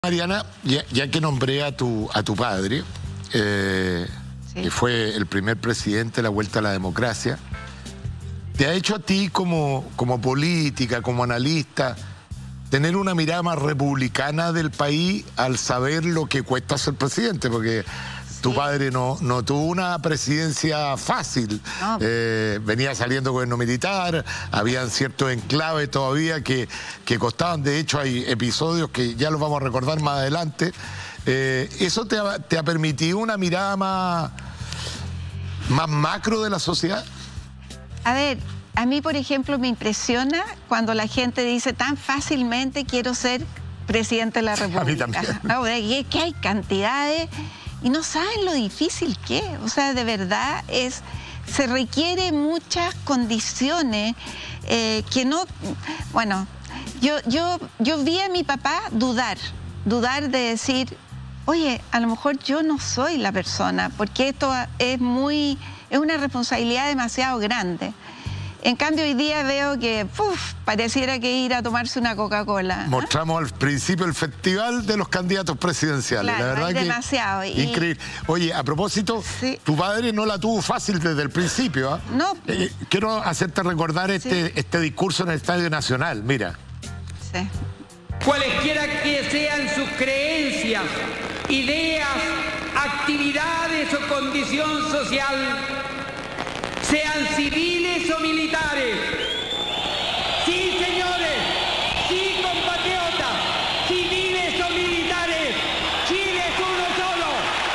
Mariana, ya que nombré a tu padre, Sí. que fue el primer presidente de la Vuelta a la Democracia, ¿te ha hecho a ti como política, como analista, tener una mirada más republicana del país al saber lo que cuesta ser presidente? Porque tu padre no tuvo una presidencia fácil, No. Venía saliendo gobierno militar, habían ciertos enclaves todavía que costaban. De hecho hay episodios que ya los vamos a recordar más adelante. ¿Eso te ha permitido una mirada más macro de la sociedad? A ver, a mí, por ejemplo, me impresiona cuando la gente dice tan fácilmente quiero ser presidente de la República. A mí también. No, es que hay cantidades y no saben lo difícil que es. O sea, de verdad se requiere muchas condiciones que no... Bueno, yo vi a mi papá dudar de decir, oye, a lo mejor yo no soy la persona, porque esto es una responsabilidad demasiado grande. En cambio, hoy día veo que pareciera que ir a tomarse una Coca-Cola. Mostramos al principio el festival de los candidatos presidenciales. Claro, la verdad hay que demasiado. increíble. Oye, a propósito, Sí. tu padre no la tuvo fácil desde el principio. No. Quiero hacerte recordar Sí. este discurso en el Estadio Nacional. Mira. Sí. Cualesquiera que sean sus creencias, ideas, actividades o condición social, sean civiles o militares. Sí, señores, sí, compatriotas, civiles o militares, Chile es uno solo.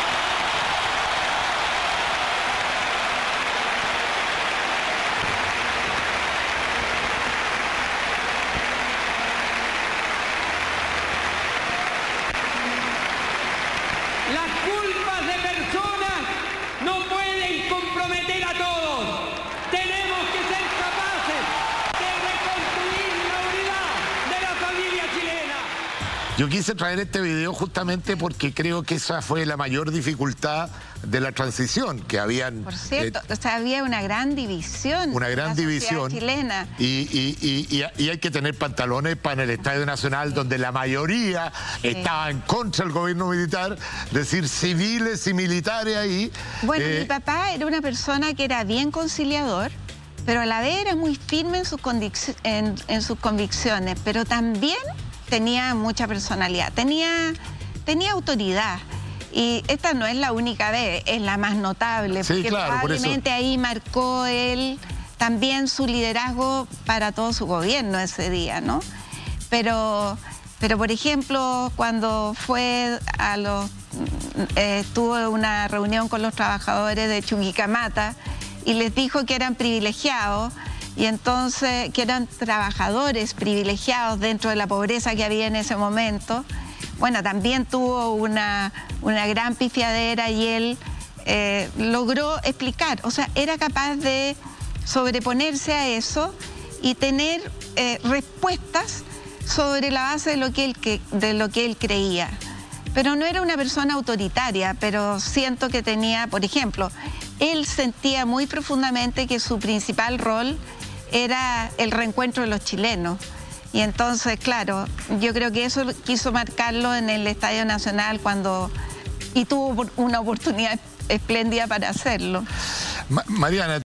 Las culpas de personas no pueden comprometer a todos. Tenemos que ser capaces de reconstruir la unidad de la familia chilena. Yo quise traer este video justamente porque creo que esa fue la mayor dificultad de la transición, que habían... Por cierto, o sea, había una gran división. Una gran en la división sociedad chilena. y hay que tener pantalones para en el Estadio Nacional, donde la mayoría estaba en contra del gobierno militar, decir civiles y militares ahí. Bueno, mi papá era una persona que era bien conciliador, pero a la vez era muy firme en sus convicciones, pero también tenía mucha personalidad, tenía autoridad. Y esta no es la única vez, es la más notable, Sí, porque claro, por eso. probablemente ahí marcó él también su liderazgo para todo su gobierno ese día, ¿no? Pero por ejemplo, cuando tuvo una reunión con los trabajadores de Chuquicamata y les dijo que eran privilegiados, y entonces que eran trabajadores privilegiados dentro de la pobreza que había en ese momento. Bueno, también tuvo una gran pifiadera y él logró explicar, o sea, era capaz de sobreponerse a eso y tener respuestas sobre la base de lo que él creía. Pero no era una persona autoritaria, pero siento que tenía, por ejemplo, él sentía muy profundamente que su principal rol era el reencuentro de los chilenos. Y entonces, claro, yo creo que eso quiso marcarlo en el Estadio Nacional y tuvo una oportunidad espléndida para hacerlo. Mariana,